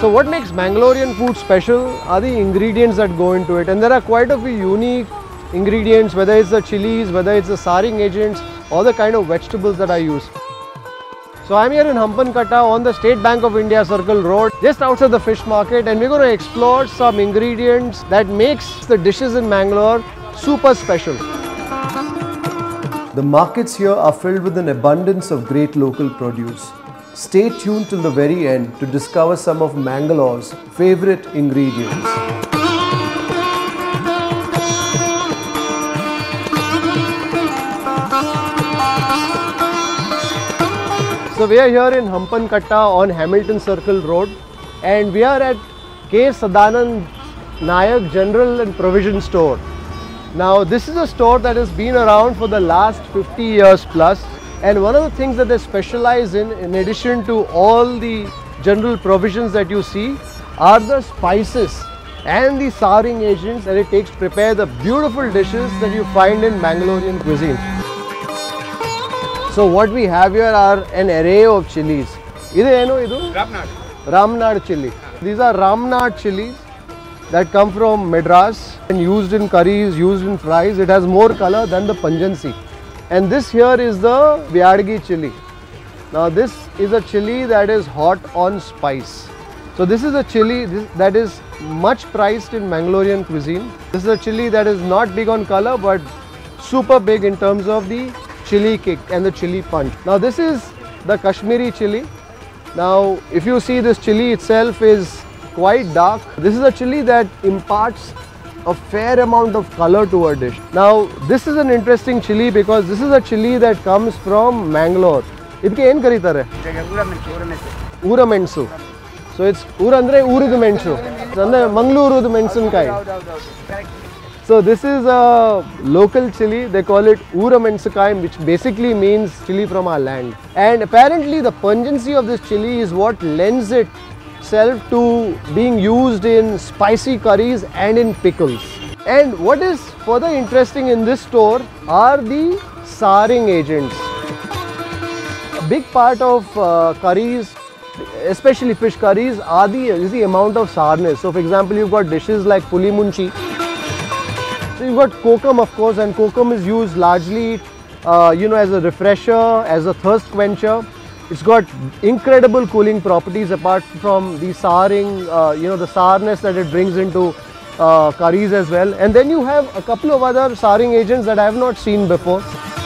So what makes Mangalorean food special are the ingredients that go into it, and there are quite a few unique ingredients, whether it's the chilies, whether it's the saring agents or the kind of vegetables that are used. So I'm here in Hampankatta on the State Bank of India Circle Road, just outside the fish market, and we're going to explore some ingredients that makes the dishes in Mangalore super special. The markets here are filled with an abundance of great local produce. Stay tuned till the very end to discover some of Mangalore's favorite ingredients. So we are here in Hampankatta on Hamilton Circle Road, and we are at K. Sadanand Nayak General and Provision Store. Now this is a store that has been around for the last 50 years plus, and one of the things that they specialize in addition to all the general provisions that you see, are the spices and the saring agents that it takes to prepare the beautiful dishes that you find in Mangalorean cuisine. So what we have here are an array of chilies. Ramnad chili. These are Ramnad chilies that come from Madras and used in curries, used in fries. It has more color than the pungency. And this here is the Vyadgi chili. Now this is a chili that is hot on spice. So this is a chili that is much prized in Mangalorean cuisine. This is a chili that is not big on color but super big in terms of the chili kick and the chili punch. Now this is the Kashmiri chili. Now if you see, this chili itself is quite dark. This is a chili that imparts a fair amount of color to a dish. Now this is an interesting chili because this is a chili that comes from Mangalore. Idke ಏನು ಕರೀತಾರೆ? ಊರ ಮೆಣಸು. So it's ಊರ ಅಂದ್ರೆ ಊರಿದ ಮೆಣಸು. ಅಂದ್ರೆ ಮಂಗಳೂರುದ ಮೆಣಸಿನಕಾಯಿ. So this is a local chili. They call it Ura Mensakai, which basically means chili from our land. And apparently the pungency of this chili is what lends itself to being used in spicy curries and in pickles. And what is further interesting in this store are the saring agents. A big part of curries, especially fish curries, is the amount of sourness. So for example, you've got dishes like puli munchi. So you've got kokum, of course, and kokum is used largely, as a refresher, as a thirst quencher. It's got incredible cooling properties apart from the saring, the sourness that it brings into curries as well. And then you have a couple of other saring agents that I have not seen before.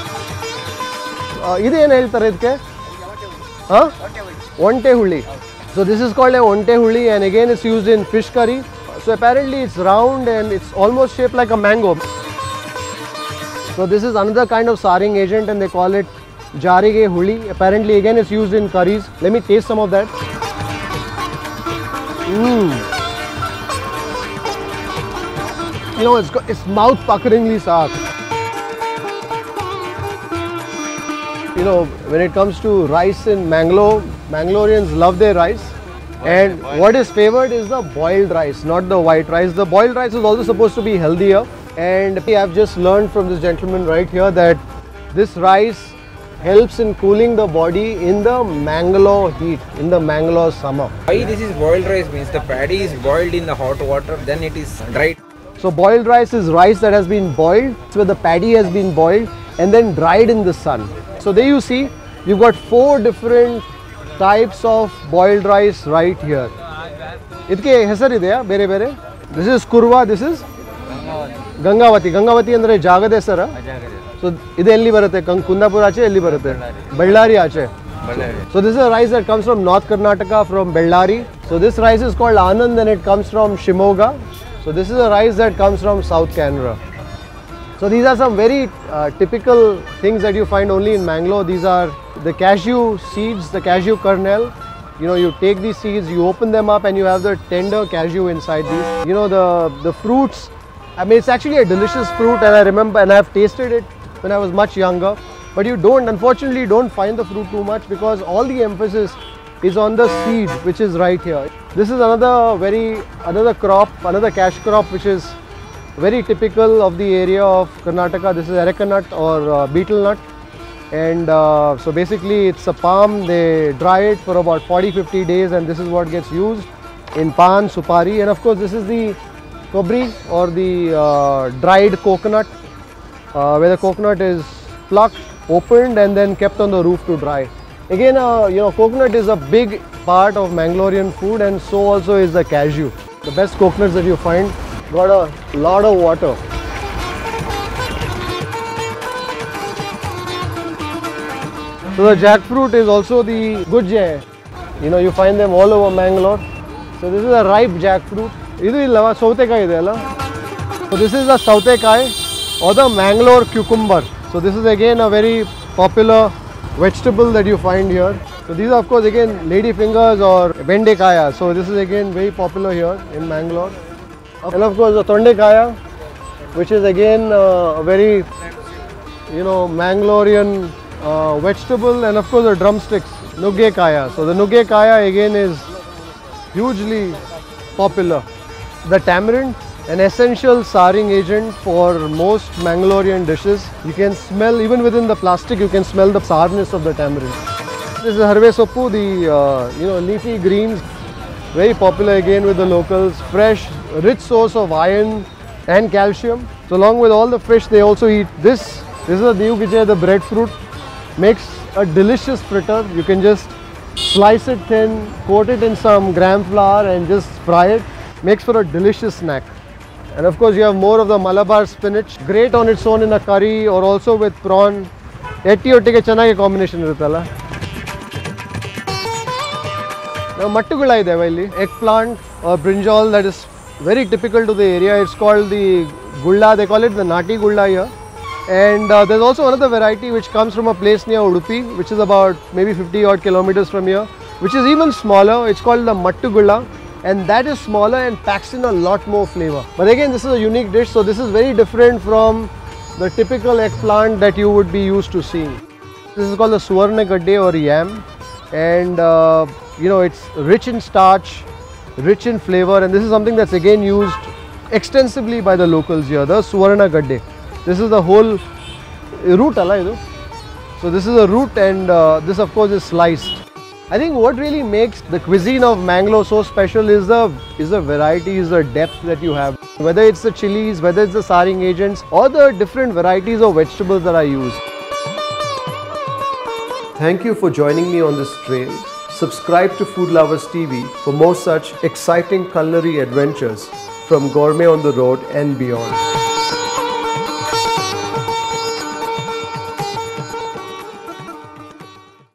Onte huli. So this is called a onte huli, and again it's used in fish curry. So apparently it's round and it's almost shaped like a mango. So this is another kind of saring agent and they call it jarige huli. Apparently again it's used in curries. Let me taste some of that. It's mouth-puckeringly sour. When it comes to rice in Mangalore, Mangaloreans love their rice. And what is favoured is the boiled rice, not the white rice. The boiled rice is also supposed to be healthier. And I have just learned from this gentleman right here that this rice helps in cooling the body in the Mangalore heat, in the Mangalore summer. Why this is boiled rice means the paddy is boiled in the hot water, then it is dried. So boiled rice is rice that has been boiled, where the paddy has been boiled and then dried in the sun. So there you see, you've got 4 different types of boiled rice right here. Idke hesar ideya bere bere. This is kurwa, this is Gangavati. Gangavati andre jagade hesara. So ide elli barutte, Kundapur ache elli barutte. Bellary ache. So this is a rice that comes from North Karnataka, from Bellary. So this rice is called Anand and it comes from Shimoga. So this is a rice that comes from South Canara. So these are some very typical things that you find only in Mangalore. These are the cashew seeds, the cashew kernel. You take these seeds, you open them up and you have the tender cashew inside these. The fruits, I mean, it's actually a delicious fruit, and I remember, and I've tasted it when I was much younger. But unfortunately, don't find the fruit too much because all the emphasis is on the seed, which is right here. This is another crop, another cash crop, which is very typical of the area of Karnataka. This is areca nut or beetle nut, and so basically it's a palm. They dry it for about 40-50 days and this is what gets used. in pan, supari, and of course this is the kobri or the dried coconut, where the coconut is plucked, opened and then kept on the roof to dry. Again, coconut is a big part of Mangalorean food, and so also is the cashew. The best coconuts that you find got a lot of water. So the jackfruit is also the gujje. You find them all over Mangalore. So this is a ripe jackfruit. So this is the sautekai or the Mangalore cucumber. So this is again a very popular vegetable that you find here. So these are of course again lady fingers or bendekaya. So this is again very popular here in Mangalore. And of course the tondekaya, which is again a very Mangalorean vegetable, and of course the drumsticks, nugge kaya. So the nugge kaya again is hugely popular. The tamarind, an essential souring agent for most Mangalorean dishes. You can smell, even within the plastic, you can smell the sourness of the tamarind. This is harve soppu, the leafy greens, very popular again with the locals. Fresh, rich source of iron and calcium. So along with all the fish, they also eat this. This is a new gijay, the breadfruit. Makes a delicious fritter. You can just slice it thin, coat it in some gram flour and just fry it. Makes for a delicious snack. And of course you have more of the Malabar spinach. Great on its own in a curry or also with prawn. Etti ottike chennagi combination iruttalla. Now mattugula ide illi. Eggplant or brinjal that is very typical to the area. It's called the gulla. They call it the nati gulla here. And there's also another variety which comes from a place near Udupi, which is about maybe 50 odd kilometers from here, which is even smaller. It's called the mattugulla, and that is smaller and packs in a lot more flavor. But again, this is a unique dish, so this is very different from the typical eggplant that you would be used to seeing. This is called the suvarna gadde or yam, and it's rich in starch, rich in flavor, and this is something that's again used extensively by the locals here, the suvarna gadde. This is the whole root, so this is a root, and this of course is sliced. I think what really makes the cuisine of Mangalore so special is the variety, is the depth that you have. Whether it's the chilies, whether it's the souring agents, or the different varieties of vegetables that are used. Thank you for joining me on this trail. Subscribe to Food Lovers TV for more such exciting culinary adventures from Gourmet on the Road and beyond.